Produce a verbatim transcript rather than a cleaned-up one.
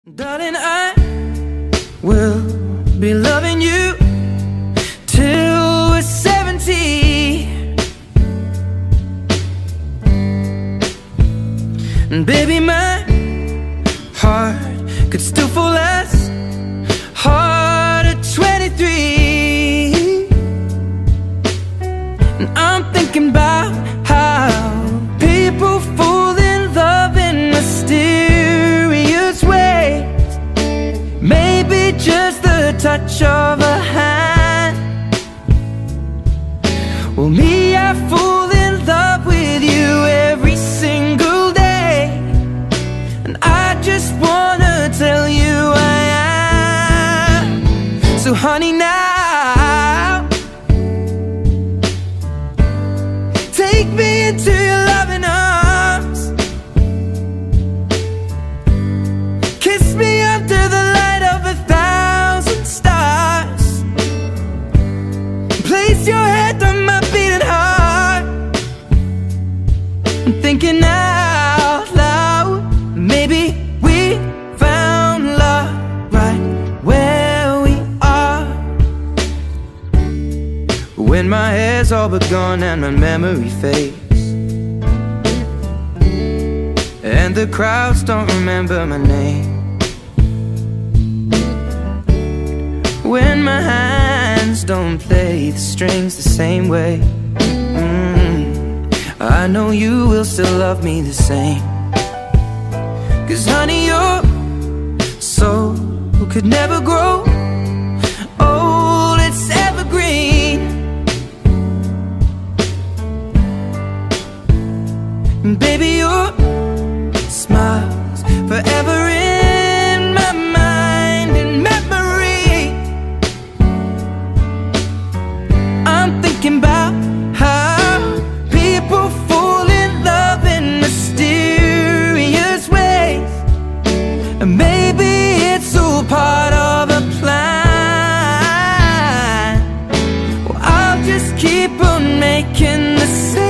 Darling, I will be loving you till we're seventy. And baby, my heart could still fall as hard at twenty-three. And I'm thinking about how people fall in love in mysterious ways. Maybe just the touch of a hand. Well, me, I fall in love with you every single day. And I just wanna tell you I am. So honey, now take me into your loving arms. Kiss me under the light of a thousand stars. Place your head on my beating heart. I'm thinking out loud, maybe we found love right where we are. When my hair's all but gone and my memory fades, and the crowds don't remember my name, when my hands don't play the strings the same way, mm, I know you will still love me the same. Cause honey, your soul could never grow old, it's evergreen. And baby, your smile's forever in my mind and memory. I'm thinking about how people fall in love in mysterious ways. And maybe it's all part of a plan. Well, I'll just keep on making the same